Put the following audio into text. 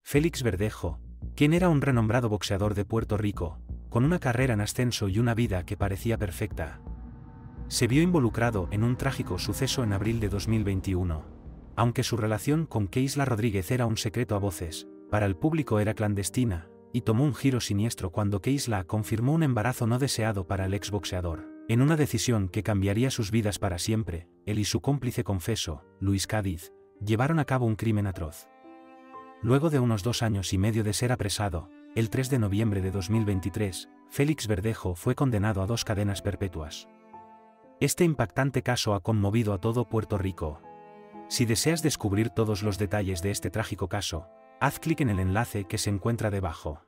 Félix Verdejo, quien era un renombrado boxeador de Puerto Rico, con una carrera en ascenso y una vida que parecía perfecta, se vio involucrado en un trágico suceso en abril de 2021. Aunque su relación con Keisla Rodríguez era un secreto a voces, para el público era clandestina, y tomó un giro siniestro cuando Keisla confirmó un embarazo no deseado para el exboxeador. En una decisión que cambiaría sus vidas para siempre, él y su cómplice confeso, Luis Cádiz, llevaron a cabo un crimen atroz. Luego de unos 2 años y medio de ser apresado, el 3 de noviembre de 2023, Félix Verdejo fue condenado a 2 cadenas perpetuas. Este impactante caso ha conmovido a todo Puerto Rico. Si deseas descubrir todos los detalles de este trágico caso, haz clic en el enlace que se encuentra debajo.